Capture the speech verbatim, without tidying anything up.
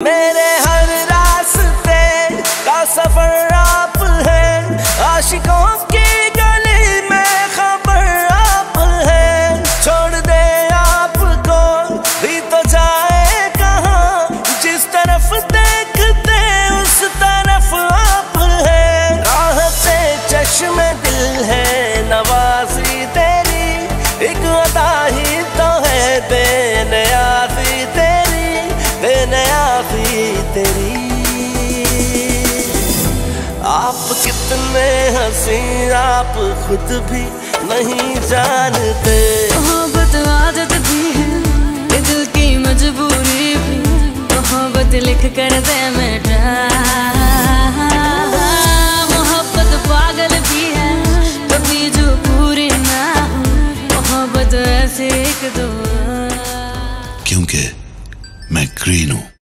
मेरे हर रास्ते का सफर आप है, आशिकों की गली में खबर आप है। छोड़ दे आपको भी तो जाए कहाँ, जिस तरफ देखते उस तरफ आप है। राहते चश्मे दिल है नवाजी तेरी, एक अदा ही तो है बेनियाज़ी तेरी, बेनियाज़ी तेरी। आप कितने हंसी आप खुद भी नहीं जानते। मोहब्बत आदत भी है, दिल की मजबूरी भी, मोहब्बत लिख कर दे मेरा। मोहब्बत पागल भी है, कभी जो पूरी ना हो, मोहब्बत ऐसे एक दो। क्योंकि मैं ग्रीन हूँ।